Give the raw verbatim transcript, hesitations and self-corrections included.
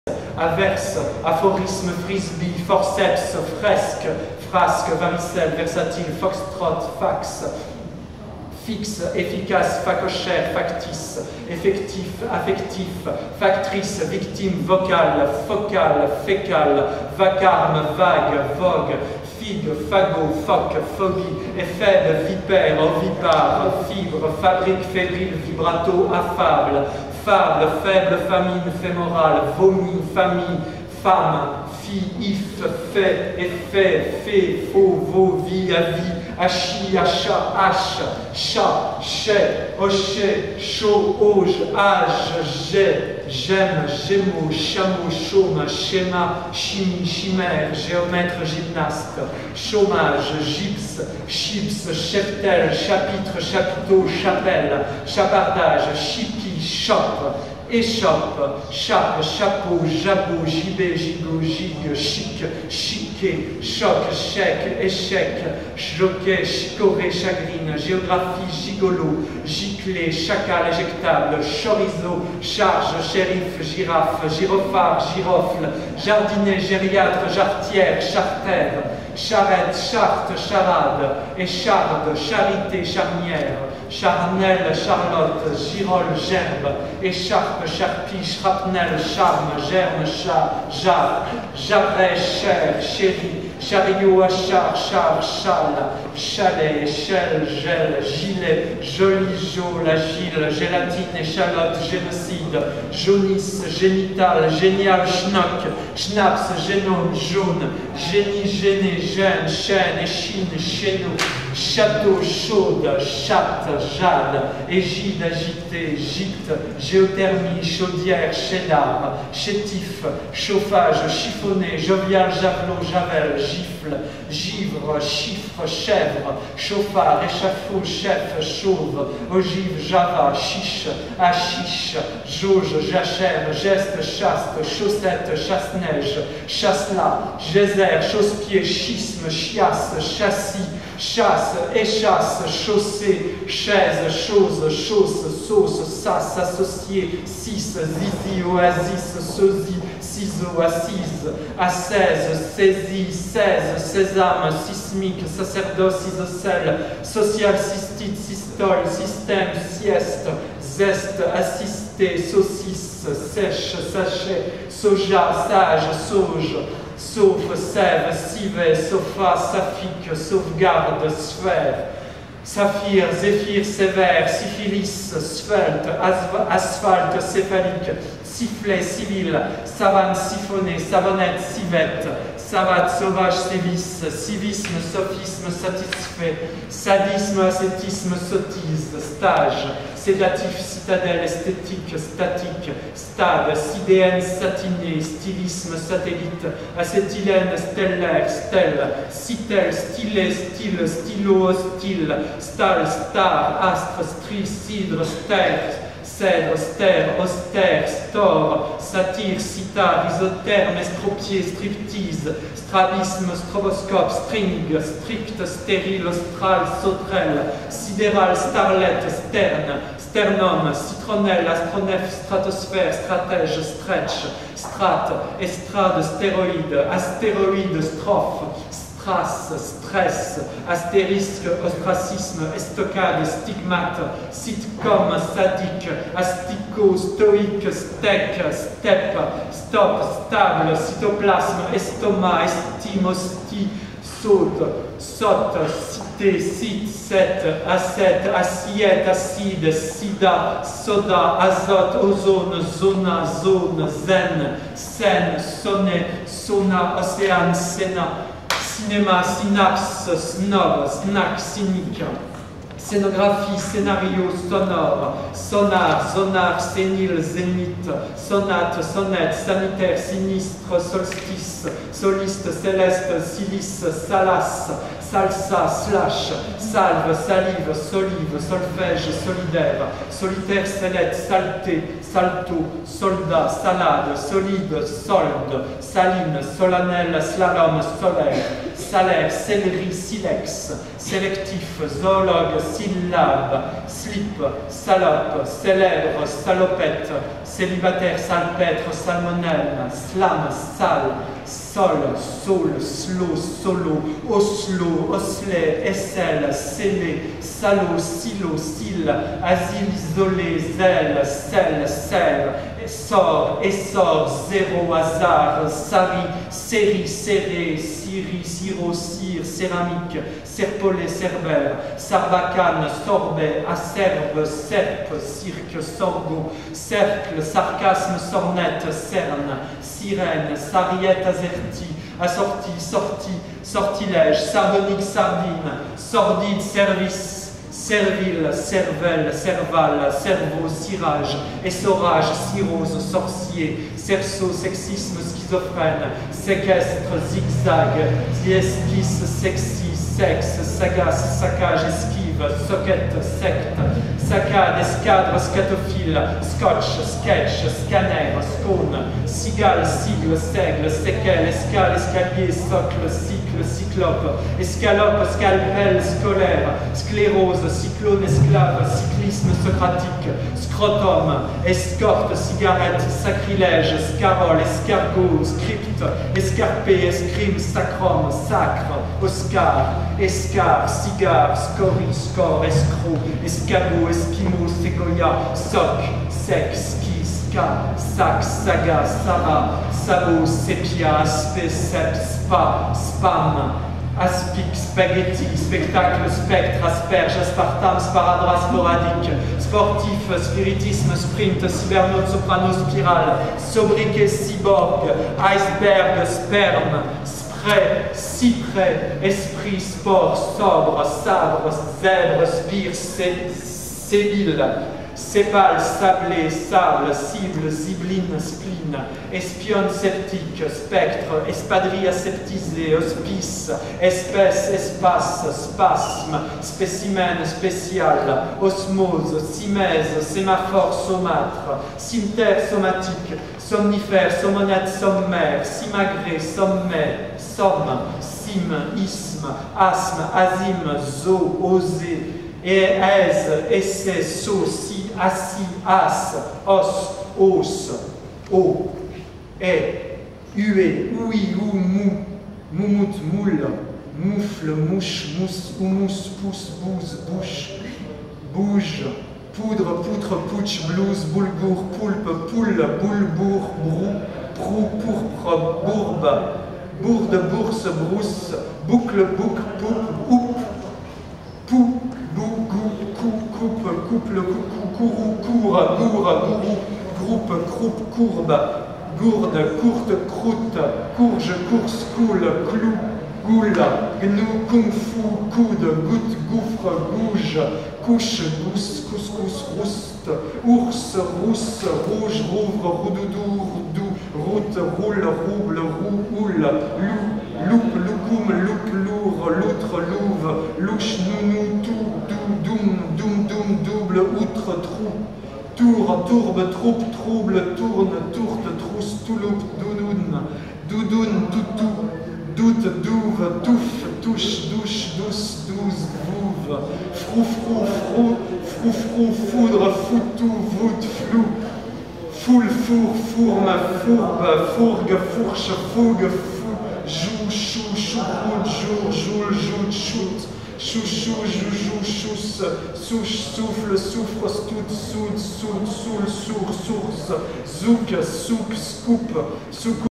averse, aphorisme, frisbee, forceps, fresque, frasque, varicelle, versatile, foxtrot, fax, fixe, efficace, facochère, factice, effectif, affectif, factrice, victime, vocale, focale, fécale, vacarme, vague, vogue, figue, fagot, phoque, phobie, éphèbe, vipère, ovipare, fibre, fabrique, fébrile, vibrato, affable, fable, faible, famine, fémorale, vomi, famille, femme, fille, if, fait, effet, fait, faux, veau, vie, avis, hachi, achat, hache, chat, chais, hochet, chaud, auge, âge, jet, j'aime, gémeaux, chameau, chaume, schéma, chimie, chimère, géomètre, gymnaste, chômage, gypse, chips, cheptel, chapitre, chapiteau, chapelle, chapardage, chipi, chope, échoppe, chape, chapeau, jabot, gibet, gigot, gigue, chic, chiquet, choc, chèque, échec, jockey, chicorée, chagrine, géographie, gigolo, giclée, chacal, éjectable, chorizo, charge, shérif, girafe, gyrophare, girofle, jardinet, gériatre, jarretière, chartère, charrette, charte, charade, écharde, charité, charnière, charnelle, charlotte, girole, gerbe, écharpe, charpie, shrapnel, charme, germe, chat, jarre, jarret, chair, chéri, chariot, achar, char, châle, chalet, échelle, gel, gilet, joli, jaune, agile, gélatine, échalote, génocide, jaunisse, génital, génial, schnock, schnaps, génome, jaune, génie, gêné, gêne, chêne, échine, chéneau, château, chaude, chatte, jade, égide, agité, gîte, géothermie, chaudière, cheddar, chétif, chauffage, chiffonné, jovial, javelot, javel, gifle, givre, chiffre, chèvre, chauffard, échafaud, chef, chauve, ogive, java, chiche, hachiche, jauge, jachère, geste, chaste, chaussette, chasse-neige, chasselas, geyser, chausse-pied, schisme, chiasse, châssis, chasse, échasse, chaussée, chaise, chose, chausse, sauce, sas, associé, cis, zizi, oasis, sosie, ciseaux, assise, assaise, saisie, seize, sésame, sismique, sacerdoce, isocèle, social, cystite, systole, système, sieste, zeste, assisté, saucisse, sèche, sachet, soja, sage, sauge, sauf, sève, civet, sofa, saphique, sauvegarde, sphère, saphir, zéphyr, sévère, syphilis, svelte, asphalte, céphalique, sifflet, civil, savane, siphonnée, savonnette, civette, savate, sauvage, sévice, civisme, sophisme, satisfait, sadisme, ascétisme, sottise, stage, sédatif, citadelle, esthétique, statique, stade, sidéenne, satiné, stylisme, satellite, acétylène, stellaire, stèle, citel, stylet, style, stylo, hostile, stal, star, astre, stri, cidre, stère, cèdre, stère, austère, store, satire, sitar, isotherme, estropié, striptease, strabisme, stroboscope, string, strict, stérile, austral, sauterelle, sidéral, starlette, sterne, sternum, citronnelle, astronef, stratosphère, stratège, stretch, strate, estrade, stéroïde, astéroïde, strophe, strass, stress, astérisque, ostracisme, estocade, stigmate, sitcom, sadique, astico, stoïque, steak, steppe, stop, stable, cytoplasme, estomac, estime, hostie, saute, saute, cité, cite, set, acette, assiette, acide, sida, soda, azote, ozone, zona, zone, zen, scène, sonnet, sona, océane, sénat, cinéma, synapse, snob, snack, cynique, scénographie, scénario, sonore, sonar, zonar, sénile, zénith, sonate, sonnette, sanitaire, sinistre, solstice, soliste, céleste, silice, salace, salsa, slash, salve, salive, solive, solfège, solidaire, solitaire, sellette, saleté, salto, soldat, salade, solide, solde, saline, solennel, slalom, solaire, salaire, céleri, silex, sélectif, zoologue, syllabe, slip, salope, célèbre, salopette, célibataire, salpêtre, salmonelle, slam, sale, sol, saule, slow, solo, oslo, osselet, aisselle, scellé, salaud, silo, cil, asile, isolé, zèle, sel, sel, essor, essor, zéro, hasard, sari, série, serré, Syrie, sirop, cire, céramique, serpollet, cerbère, sarbacane, sorbet, acerbe, serpe, cirque, sorgho, cercle, sarcasme, sornette, cerne, sirène, sarriette, azerty, assorti, sortie, sortilège, sardonique, sardine, sordide, service, servile, cervelle, serval, cerveau, cirage, essorage, cirrhose, sorcier, cerceau, sexisme, schizophrène, séquestre, zigzag, diesquisse, sexy, sexe, sagace, saccage, esquive, soquette, secte, saccade, escadre, scatophile, scotch, sketch, scanner, scone, cigale, sigle, seigle, séquelle, escale, escalier, socle, cycle, cyclope, escalope, scalpel, scolaire, sclérose, cyclone, esclave, cyclisme socratique, scrotum, escorte, cigarette, sacrilège, scarole, escargot, script, escarpé, escrime, sacrum, sacre, Oscar, escar, cigare, scorie, score, escroc, escabeau, esquimau, ségoya, soc, sec, ski, ska, sac, saga, sara, sabot, sépia, aspect, sep, spa, spam, aspic, spaghetti, spectacle, spectre, asperge, aspartame, sparadrap, sporadique, sportif, spiritisme, sprint, cybernaute, soprano, spirale, sobriquet, cyborg, iceberg, sperme, spray, cyprès, esprit, sport, sobre, sabre, zèbre, spire, sébile, sépale, sablé, sable, cible, zibeline, spleen, espionne, sceptique, spectre, espadrille aseptisée, hospice, espèce, espace, spasme, spécimen, spécial, osmose, simèse, sémaphore, saumâtre, cimetière, somatique, somnifère, sommonette, sommaire, simagrée, sommet, somme, cime, isthme, asthme, azime, zo, osé, et aise, essai, saut, si, assis, as, os, os, o, et, hué, oui, ou, mou, moumoute, moule, moufle, mouche, mousse, houmous, pousse, bouse, bouche, bouge, poudre, poutre, pouche, blouse, boulgour, poulpe, poule, boule, bourre, brou, prou, pourpre, bourbe, bourde, bourse, brousse, boucle, boucle, poupe, oup, pou, bou, gou, cou, coupe, couple, coucou, courroux, court, gour, gourou, groupe, croupe, courbe, gourde, courte, croûte, courge, course, coule, clou, goule, gnou, kung fu, coude, goutte, gouffre, gouge, couche, gousse, couscous, rouste, ours, rousse, rouge, rouvre, roudoudou, roudou, route, roule, rouble, roux, houle, loup, loupe, loukoum, loupe, lourd, loutre, louve, louche, nounou, tout, dou, doum, doum, doum, double, outre, trou, tour, tourbe, troupe, trouble, tourne, tourte, trousse, touloupe, doudoune, doudoune, toutou, doute, douve, touffe, touche, douche, douce, douze, bouve, frou, frou, frou, frou, frou, foudre, foutou, voûte, flou, foule, four, fourme, fourbe, fourgue, fourche, fougue, fou, joue, chou, choucroute, jour, joule, joute, choute, chouchou, joujou, chousse, souche, souffle, souffre, stoute, soude, soude, soule, sourd, source, zouk, souk, scoop, soucoupe.